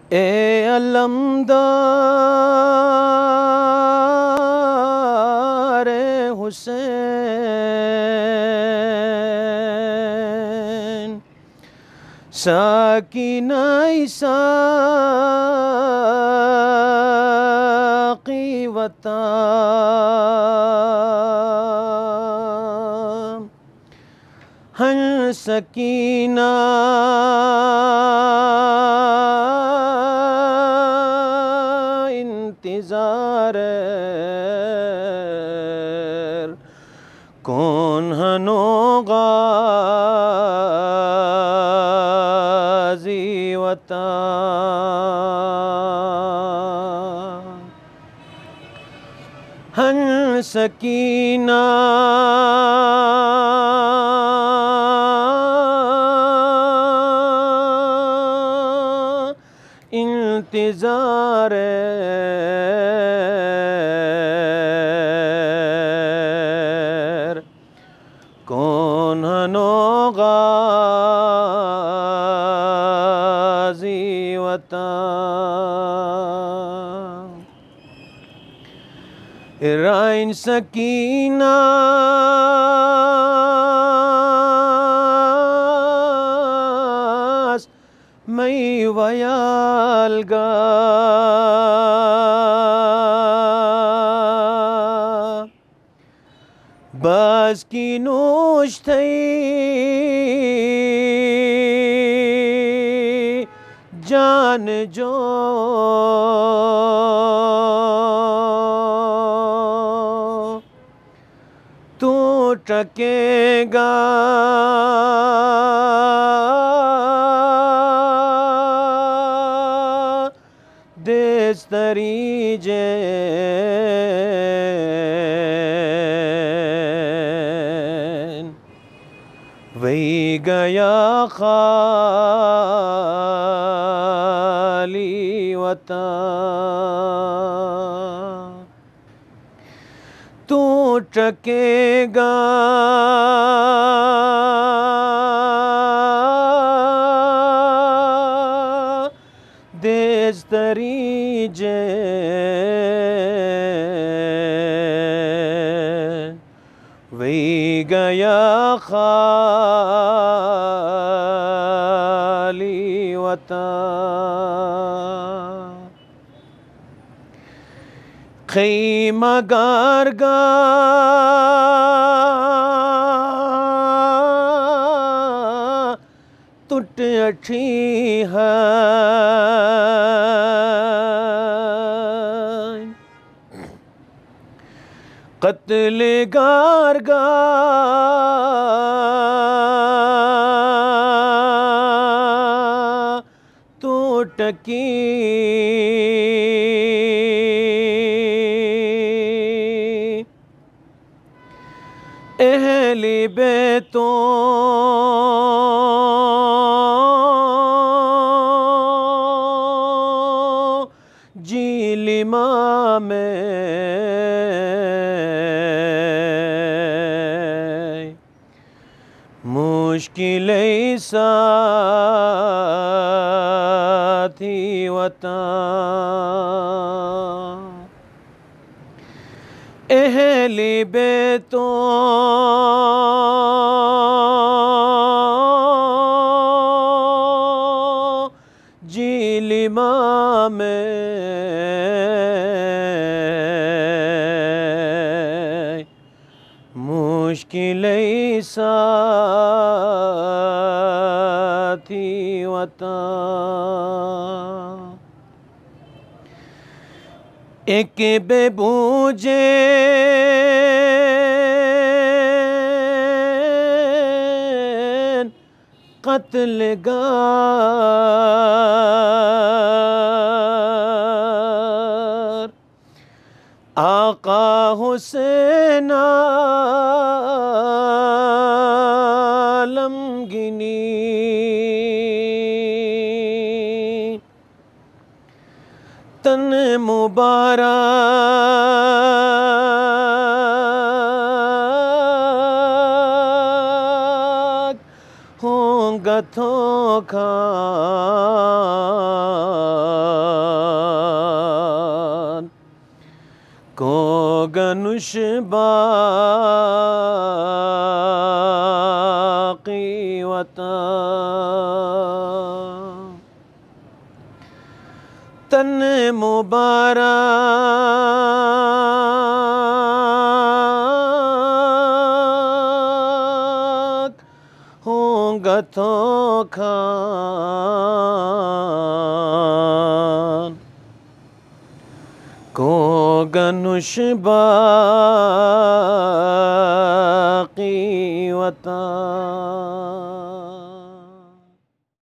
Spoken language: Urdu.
اے علمدار حسین، ساکینہ ساقی وطن، ہن سکینہ انتظار کون ہنو غازی وطن، ہن سکینہ انتظار کون ہنو غازی وطن، رائن سکینہ مئی ویالگا باز کی نوش تھئی جان جو تو ٹکے گا دیستری جین، وہی گیا خالی وطن، تو ٹکے گا دیستری جین، وہی گیا خالی وطن، خیمہ گارگا ٹوٹ اٹھی ہے، قتل گارگا تو ٹکی اہل بیتوں جیلما میں مشکل ساتھی وطن، اہل بیتوں جیلما میں مشکل ساتھی وطن، ایک بے بوجھے قتل گار آقا حسین عالمگینی، تن مبارک، ہوں گا تھوکھا گنوش باقی وطن تن مبارک ہوں گتوں کھان کو گنوش باقی وطن